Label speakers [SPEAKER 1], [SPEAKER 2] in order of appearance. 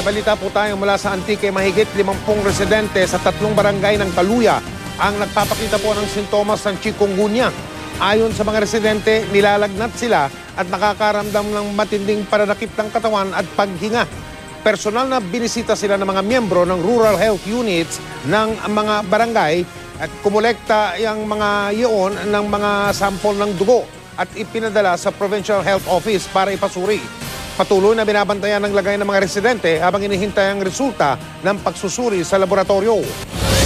[SPEAKER 1] balita po tayo mula sa Antique. Mahigit 50 residente sa 3 barangay ng Kaluya ang nagpapakita po ng sintomas ng chikungunya. Ayon sa mga residente, nilalagnat sila at nakakaramdam ng matinding pananakit ng katawan at paghinga. Personal na binisita sila ng mga miyembro ng rural health units ng mga barangay at kumolekta yung mga iyon ng mga sampol ng dugo at ipinadala sa Provincial Health Office para ipasuri. Patuloy na binabantayan ng lagay ng mga residente habang inihintay ang resulta ng pagsusuri sa laboratorio.